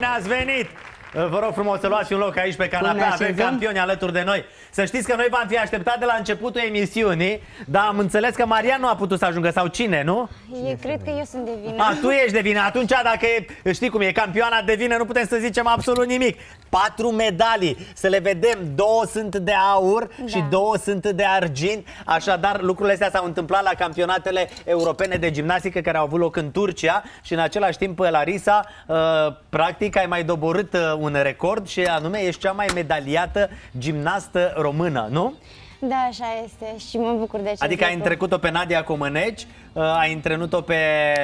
Ați venit! Vă rog frumos să luați un loc aici pe canapea, avem campioni alături de noi. Să știți că noi v-am fi așteptat de la începutul emisiunii, dar am înțeles că Marian nu a putut să ajungă, sau cine, nu? Eu cred că eu sunt de vină. Tu ești de vină. Atunci, dacă e, știi cum e, campioana de vină, nu putem să zicem absolut nimic. 4 medalii, să le vedem, 2 sunt de aur și 2 sunt de argint. Așadar, lucrurile astea s-au întâmplat la campionatele europene de gimnastică care au avut loc în Turcia și în același timp, Larisa, practic ai mai doborât un record și anume ești cea mai medaliată gimnastă română, nu? Da, așa este și mă bucur de acest Adică ai întrecut-o pe Nadia Comăneci, ai întrenut-o pe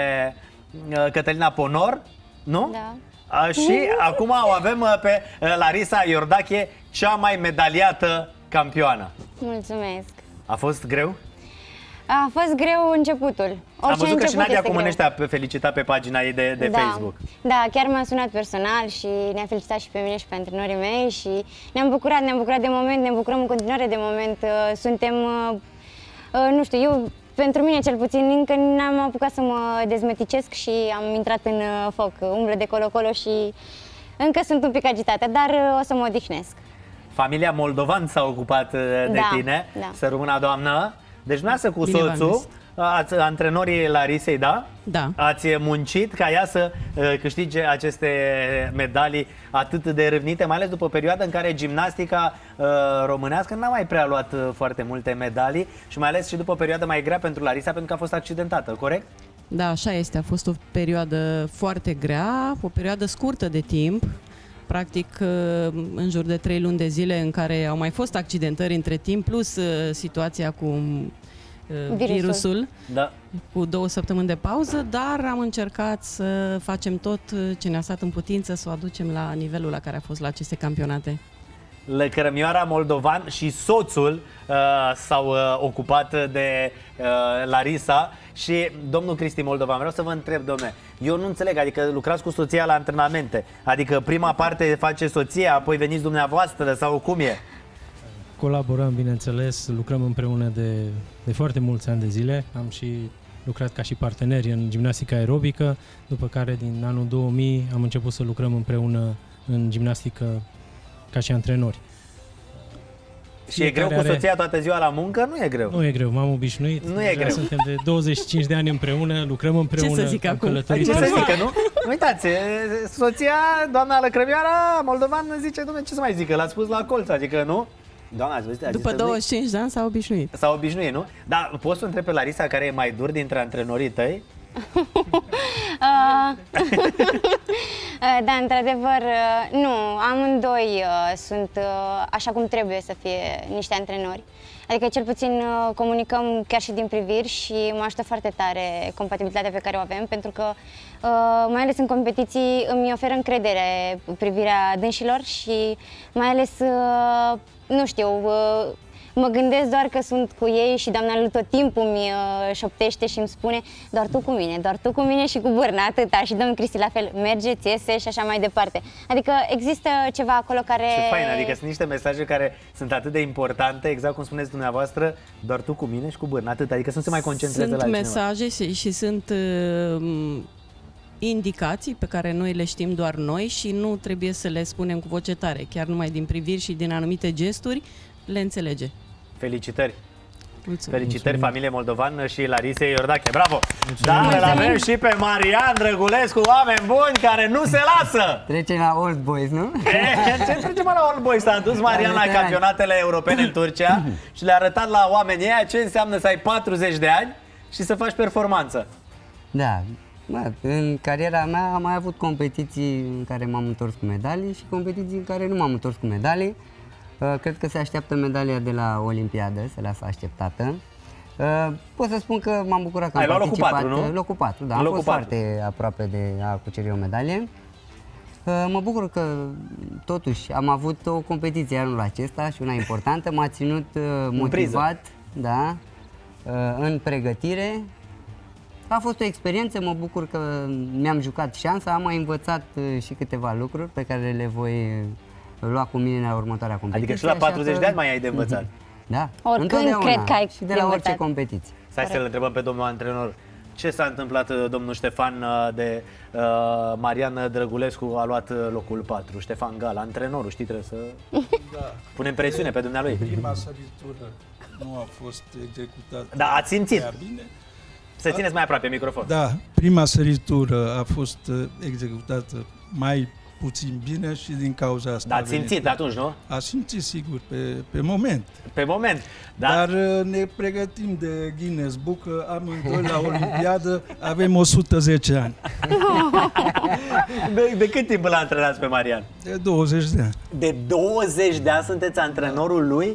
Cătălina Ponor, nu? Da. Și acum o avem pe Larisa Iordache, cea mai medaliată campioană. Mulțumesc. A fost greu? A fost greu începutul. Am văzut că și Nadia Comănești a felicitat pe pagina ei de Facebook. Da, chiar m-a sunat personal și ne-a felicitat și pe mine și pe antrenorii mei și ne-am bucurat de moment, ne bucurăm în continuare de moment. Suntem, nu știu, eu, pentru mine cel puțin, încă n-am apucat să mă dezmeticesc și am intrat în foc, umblă de colo-colo și încă sunt un pic agitată, dar o să mă odihnesc. Familia Moldovan s-a ocupat de tine, să rămână doamnă. Deci dumneavoastră cu soțul, antrenorii Larisei, da? Da. Ați muncit ca ea să câștige aceste medalii atât de râvnite, mai ales după perioada în care gimnastica românească n-a mai prea luat foarte multe medalii și mai ales și după perioada mai grea pentru Larisa, pentru că a fost accidentată, corect? Da, așa este. A fost o perioadă foarte grea, o perioadă scurtă de timp. Practic, în jur de 3 luni de zile în care au mai fost accidentări între timp, plus situația cu virusul, cu 2 săptămâni de pauză, dar am încercat să facem tot ce ne-a stat în putință, să o aducem la nivelul la care a fost la aceste campionate. Lăcrămioara Moldovan și soțul s-au ocupat de Larisa și domnul Cristi Moldovan, vreau să vă întreb, domne, eu nu înțeleg, adică lucrați cu soția la antrenamente, adică prima parte face soția, apoi veniți dumneavoastră sau cum e? Colaborăm, bineînțeles, lucrăm împreună de foarte mulți ani de zile, am și lucrat ca și parteneri în gimnastică aerobică, după care din anul 2000 am început să lucrăm împreună în gimnastică ca și antrenori. Și e greu cu soția toată ziua la muncă? Nu e greu. Nu e greu, m-am obișnuit. Nu e greu. Suntem de 25 de ani împreună, lucrăm împreună. Ce să zic acum? Ce să zică, nu? Uitați, soția, doamna Lăcrămioara Moldovan, zice, dom'le, ce să mai zică? L-ați spus la colț, adică nu? Doamna, ați văzut, după 25 de ani s-a obișnuit. S-a obișnuit, nu? Dar poți să întreb pe Larisa care e mai dur dintre antrenorii tăi? Da, într-adevăr, nu, amândoi sunt așa cum trebuie să fie niște antrenori. Adică cel puțin comunicăm chiar și din priviri și mă ajută foarte tare compatibilitatea pe care o avem, pentru că mai ales în competiții îmi oferă încredere privirea dânșilor și mai ales, nu știu, mă gândesc doar că sunt cu ei și doamna lui tot timpul mi șoptește și îmi spune doar tu cu mine și cu Bârna, atâta, și domnul Cristi la fel, mergeți, iese și așa mai departe. Adică există ceva acolo care... Ce fain, adică sunt niște mesaje care sunt atât de importante, exact cum spuneți dumneavoastră, doar tu cu mine și cu Bârna, atât, adică să nu se mai concentreze la altcineva. Sunt mesaje și sunt indicații pe care noi le știm doar noi și nu trebuie să le spunem cu voce tare, chiar numai din priviri și din anumite gesturi le înțelege. Felicitări! Mulțumesc. Felicitări, familie Moldovan și Larisa Iordache. Bravo! Dar îl avem și pe Marian Drăgulescu, oameni buni care nu se lasă! Trecem la Old Boys, nu? Ce trecem la Old Boys? S-a dus Marian la campionatele europene în Turcia și le-a arătat la oamenii ăia ce înseamnă să ai 40 de ani și să faci performanță. Da. În cariera mea am mai avut competiții în care m-am întors cu medalii și competiții în care nu m-am întors cu medalii. Cred că se așteaptă medalia de la Olimpiadă, se lasă așteptată. Pot să spun că m-am bucurat că am participat. Locul 4, nu? Locul 4, da, am fost foarte aproape de a cuceri o medalie. Mă bucur că totuși am avut o competiție anul acesta și una importantă, m-a ținut motivat, da, în pregătire. A fost o experiență, mă bucur că mi-am jucat șansa, am mai învățat și câteva lucruri pe care le voi lua cu mine la următoarea competiție. Adică și la 40 de ani mai ai de învățat. Da, oricând cred că ai și de la orice competiție. Stai să-l întrebăm pe domnul antrenor. Ce s-a întâmplat, domnul Ștefan, de Marian Drăgulescu a luat locul 4? Ștefan Gal, antrenorul, știi, trebuie să punem presiune pe dumnealui. Prima săritură nu a fost executată. Da, ați simțit. prea bine. Să țineți mai aproape microfon. Da, prima săritură a fost executată mai puțin bine și din cauza asta. Da, ați simțit atunci, nu? A simțit, sigur, pe moment. Pe moment. Da. Dar ne pregătim de Guinness Book, că amândoi la Olimpiadă avem 110 ani. De cât timp îl antrenați pe Marian? De 20 de ani. De 20 de ani sunteți antrenorul lui?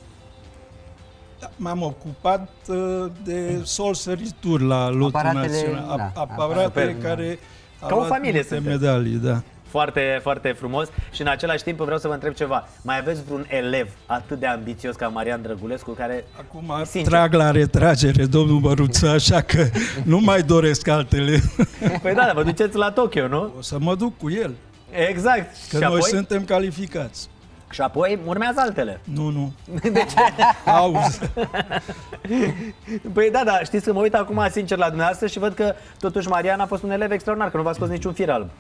M-am ocupat de sol sărituri la lotul național. Aparatele care Ca o familie multe sunteți. medalii, da. Foarte, foarte frumos și în același timp vreau să vă întreb ceva. Mai aveți vreun elev atât de ambițios ca Marian Drăgulescu care... Acum sincer, trag la retragere, domnul Măruță, așa că nu mai doresc altele. Păi da, vă duceți la Tokyo, nu? O să mă duc cu el, Exact. că și noi apoi? suntem calificați. Și apoi urmează altele. Nu. De ce? Auzi. Păi da, știți că mă uit acum sincer la dumneavoastră și văd că totuși Marian a fost un elev extraordinar, că nu v-a scos niciun fir alb.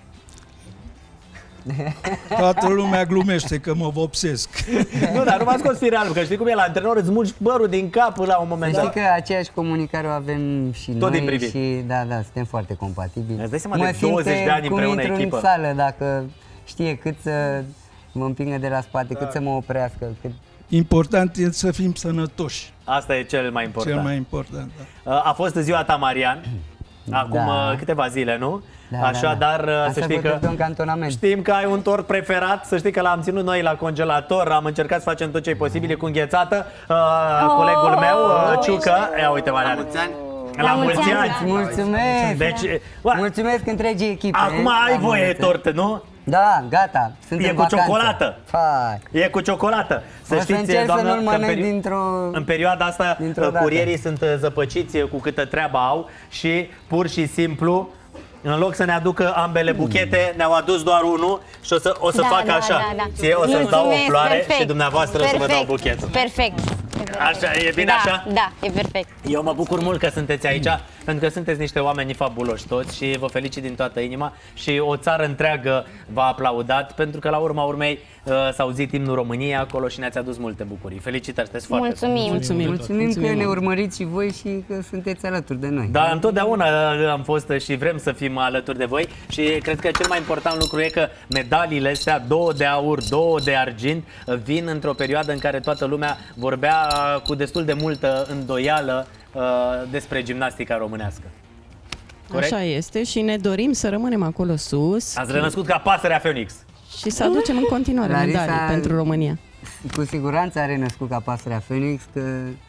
Toată lumea glumește că mă vopsesc. Nu, dar nu v-a scos fir alb, că știi cum e la antrenor, îți mulgi părul din cap la un moment Să dat. știi că aceeași comunicare o avem și Tot noi din priviri. și da, suntem foarte compatibili. Îți dai seama de 20 de ani cum împreună intru echipă. în sală, dacă știe cât să mă împingă de la spate, cât să mă oprească, cât... Important e să fim sănătoși. Asta e cel mai important. Cel mai important, da. A fost ziua ta, Marian, acum câteva zile, nu? Da, Așadar, da. să știi că un cantonament. știm că ai un tort preferat, să știi că l-am ținut noi la congelator, am încercat să facem tot ce e posibil, e cu înghețată. Colegul meu, Ciucă, ia uite, Marian. La mulți ani! Mulțumesc! Deci, Mulțumesc întregii echipe. acum ai La voie mulți ani. tortă, nu? Da, gata. Sunt E în cu vacanță. ciocolată. Hai. E cu ciocolată. O să încerc să nu-l că în mănânc în perioada asta dintr-o dată. curierii sunt zăpăciți cu câtă treabă au și pur și simplu în loc să ne aducă ambele buchete, ne-au adus doar unul și o să fac așa. Ție o să-ți dau o floare perfect. și dumneavoastră o să vă dau buchetul. Perfect. Așa, e bine Da, așa? da, e perfect. Eu mă bucur mult că sunteți aici, pentru că sunteți niște oameni fabuloși toți și vă felicit din toată inima și o țară întreagă v-a aplaudat, pentru că la urma urmei s-a auzit imnul României acolo și ne-ați adus multe bucurii. Felicitări, sunteți foarte Mulțumim. Mulțumim că ne urmăriți și voi și că sunteți alături de noi. Da, întotdeauna am fost și vrem să fim alături de voi și cred că cel mai important lucru e că medaliile astea, 2 de aur, 2 de argint, vin într-o perioadă în care toată lumea vorbea cu destul de multă îndoială despre gimnastica românească. Corect? Așa este și ne dorim să rămânem acolo sus Ați renăscut ca pasărea Phoenix. și să aducem în continuare Larisa- medalii pentru România. Cu siguranță a renăscut ca pasărea Phoenix, că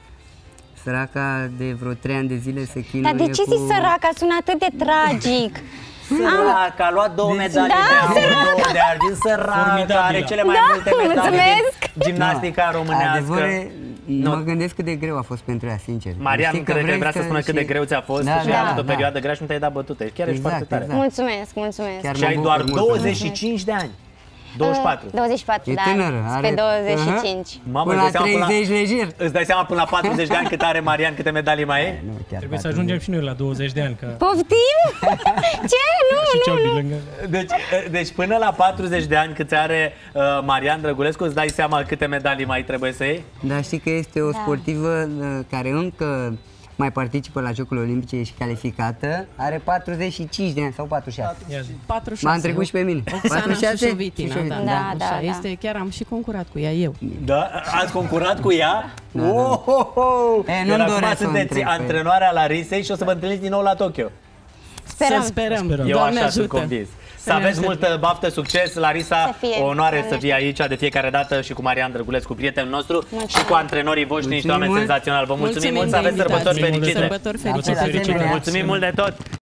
săraca de vreo 3 ani de zile se chinuie Dar de ce cu... zici săraca? Sună atât de tragic. Săraca, a luat 2 medalii de aur, 2 de argint, săraca, are cele mai multe medalii din gimnastica românească. Adevărul, mă gândesc cât de greu a fost pentru ea, sincer. Marian, Știi cred că vrei vrea să spună cât de greu ți-a fost și a avut o perioadă grea și nu te-ai dat bătută. Chiar ești foarte tare. Mulțumesc. Chiar Și mă ai bucur doar mult. 25 de ani. 24. 24, E da. tânără, Spre are- 25. Mamă, Până îți la dai seama 30 lejer. îți dai seama până la 40 de ani cât are Marian, câte medalii mai e? Nu, chiar Trebuie să 40. ajungem și noi la 20 de ani, că Poftim? Ce? și Nu, Ciobi nu. lângă... Deci până la 40 de ani cât are Marian Drăgulescu, îți dai seama câte medalii mai trebuie să iei? Dar știi că este o sportivă care încă mai participă la Jocurile Olimpice, e și calificată, are 45 de ani sau 46. 46. M-a întrecut și pe mine. Oxana 46? Șușovitina, Șușovitina, da, da, așa da. este. Chiar am și concurat cu ea eu. Da? Ați concurat cu ea? Oh! E, nu-mi Iar acum doresc să o sunteți întreb pe antrenoarea Larisei și o să vă întâlniți din nou la Tokyo. Sperăm. Să sperăm. Eu Doamne așa sunt ajută. convins. Să Să ne aveți ajute. multă baftă, succes, Larisa, Să fie. o onoare Doamne să fii aici de fiecare dată și cu Marian Drăgulescu, prietenul nostru, Mulțumesc. și cu antrenorii voștri, niște Mulțumim oameni mult. senzaționali. Vă mulțumim mult, să de aveți sărbători invitație. fericite. Sărbători fericite. La fel, Mulțumim mult de tot!